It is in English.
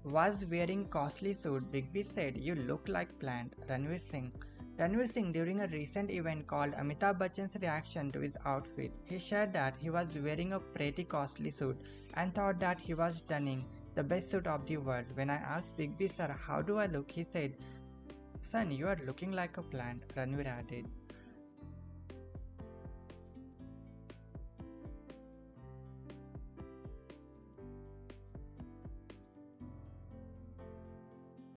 Was wearing costly suit, Big B said, "You look like plant." Ranveer Singh during a recent event called Amitabh Bachchan's reaction to his outfit. He shared that he was wearing a pretty costly suit and thought that he was stunning, the best suit of the world. When I asked Big B sir, how do I look? He said, "Son, you are looking like a plant," Ranveer added.